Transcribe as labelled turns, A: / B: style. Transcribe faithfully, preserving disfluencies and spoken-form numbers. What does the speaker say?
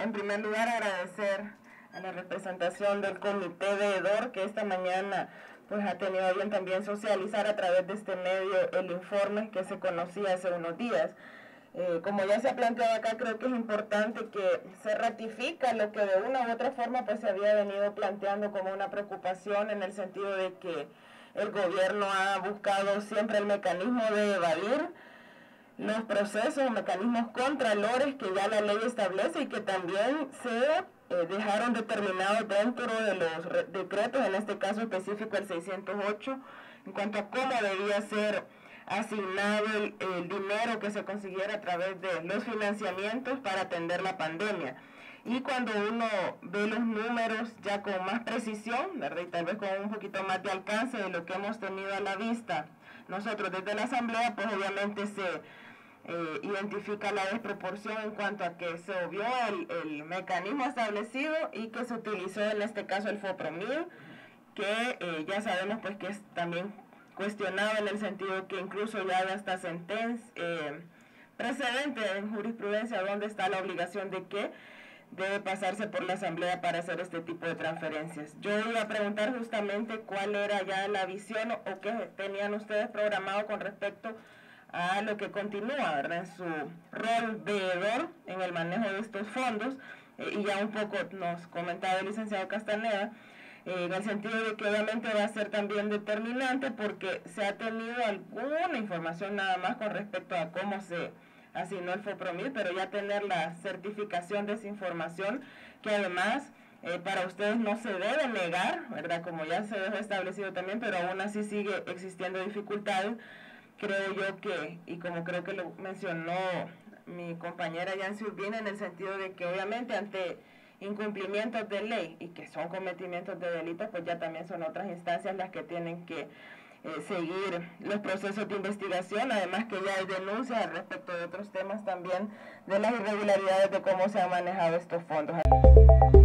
A: en primer lugar agradecer a la representación del comité veedor que esta mañana pues ha tenido bien también socializar a través de este medio el informe que se conocía hace unos días. Eh, como ya se ha planteado acá, creo que es importante que se ratifica lo que de una u otra forma pues se había venido planteando como una preocupación, en el sentido de que el gobierno ha buscado siempre el mecanismo de evadir los procesos, mecanismos contralores que ya la ley establece y que también se eh, dejaron determinados dentro de los decretos, en este caso específico el seiscientos ocho, en cuanto a cómo debía ser asignado el, el dinero que se consiguiera a través de los financiamientos para atender la pandemia. Y cuando uno ve los números ya con más precisión, ¿verdad? Y tal vez con un poquito más de alcance de lo que hemos tenido a la vista nosotros desde la Asamblea, pues obviamente se eh, identifica la desproporción en cuanto a que se obvió el, el mecanismo establecido y que se utilizó en este caso el FOPROMID, que eh, ya sabemos pues que es también cuestionado en el sentido que incluso ya hay hasta sentencia eh, precedente en jurisprudencia donde está la obligación de que debe pasarse por la Asamblea para hacer este tipo de transferencias. Yo iba a preguntar justamente cuál era ya la visión o, o qué tenían ustedes programado con respecto a lo que continúa, ¿verdad?, en su rol veedor en el manejo de estos fondos, eh, y ya un poco nos comentaba el licenciado Castaneda, eh, en el sentido de que obviamente va a ser también determinante porque se ha tenido alguna información nada más con respecto a cómo se asignó el FOPROMID, pero ya tener la certificación de esa información, que además eh, para ustedes no se debe negar, ¿verdad?, como ya se dejó establecido también, pero aún así sigue existiendo dificultades. Creo yo que, y como creo que lo mencionó mi compañera Yancy Urbina, en el sentido de que obviamente ante incumplimientos de ley y que son cometimientos de delitos, pues ya también son otras instancias las que tienen que eh, seguir los procesos de investigación, además que ya hay denuncias respecto de otros temas también de las irregularidades de cómo se han manejado estos fondos.